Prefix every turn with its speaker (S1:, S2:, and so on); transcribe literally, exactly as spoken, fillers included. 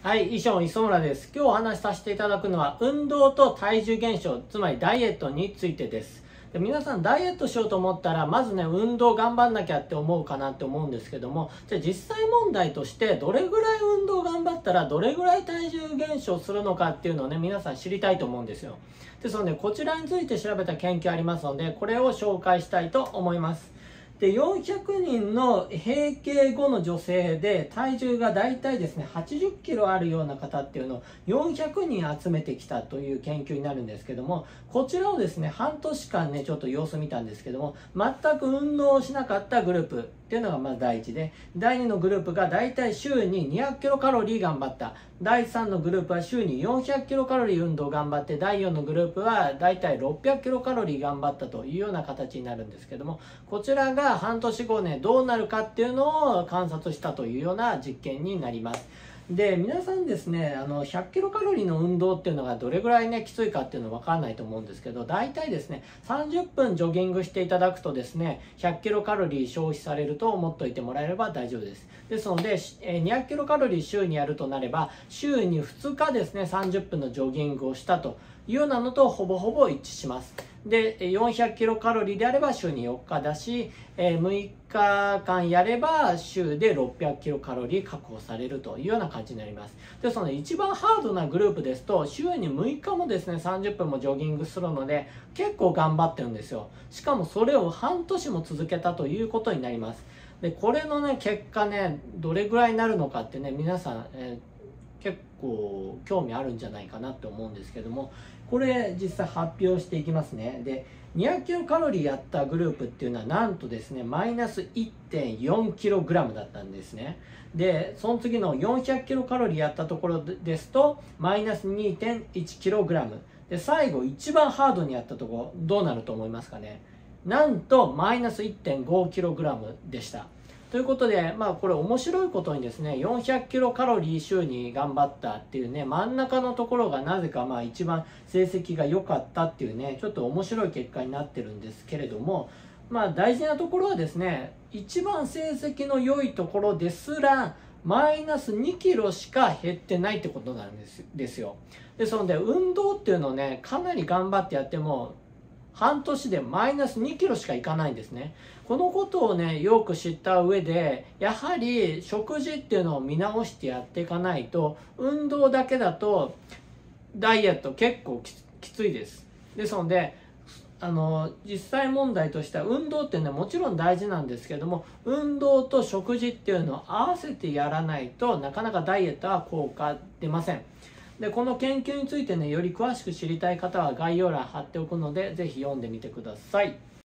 S1: はい、以上、磯村です。今日お話しさせていただくのは、運動と体重減少、つまりダイエットについてです。で皆さん、ダイエットしようと思ったら、まずね、運動頑張んなきゃって思うかなって思うんですけども、じゃあ実際問題として、どれぐらい運動頑張ったら、どれぐらい体重減少するのかっていうのをね、皆さん知りたいと思うんですよ。ですので、こちらについて調べた研究ありますので、これを紹介したいと思います。でよんひゃくにんの閉経後の女性で体重がだいたいですねはちじゅっキロあるような方っていうのをよんひゃくにん集めてきたという研究になるんですけども、こちらをですね半年間ねちょっと様子見たんですけども、全く運動をしなかったグループっていうのがまずだいいちで、だいにのグループがだいたい週ににひゃくキロカロリー頑張った、だいさんのグループは週によんひゃくキロカロリー運動頑張って、だいよんのグループはだいたいろっぴゃくキロカロリー頑張ったというような形になるんですけども、こちらが半年後ねどうなるかっていうのを観察したというような実験になります。で皆さんですねあのひゃくキロカロリーの運動っていうのがどれぐらいねきついかっていうのは分かんないと思うんですけど、大体ですねさんじゅっぷんジョギングしていただくとですねひゃくキロカロリー消費されると思っておいてもらえれば大丈夫です。ですのでにひゃくキロカロリー週にやるとなれば、週にふつかですねさんじゅっぷんのジョギングをしたというようなのとほぼほぼ一致します。でよんひゃくキロカロリーであれば週によっかだし、むいかかんやれば週でろっぴゃくキロカロリー確保されるというような感じになります。でその一番ハードなグループですと週にむいかもですねさんじゅっぷんもジョギングするので結構頑張ってるんですよ。しかもそれを半年も続けたということになります。でこれのね結果ねどれぐらいになるのかってね皆さん、えー、結構興味あるんじゃないかなって思うんですけども、これ実際発表していきますね。でにひゃくキロカロリーやったグループっていうのはなんとですねマイナス いってんよんキログラムだったんですね。でその次のよんひゃくキロカロリーやったところですとマイナス にてんいちキログラムで、最後一番ハードにやったところどうなると思いますかね。なんとマイナス いってんごキログラムでした。ということで、まあこれ面白いことにですね、よんひゃくキロカロリー週に頑張ったっていうね、真ん中のところがなぜかまあ一番成績が良かったっていうね、ちょっと面白い結果になってるんですけれども、まあ大事なところはですね、一番成績の良いところですら、マイナスにキロしか減ってないってことなんですですよ。ですので、運動っていうのをね、かなり頑張ってやっても、半年でマイナスにキロしかいかないんですね。このことをねよく知った上で、やはり食事っていうのを見直してやっていかないと、運動だけだとダイエット結構きついです。ですのであの実際問題としては運動っていうのはもちろん大事なんですけども、運動と食事っていうのを合わせてやらないとなかなかダイエットは効果出ません。でこの研究についてねより詳しく知りたい方は概要欄貼っておくので、ぜひ読んでみてください。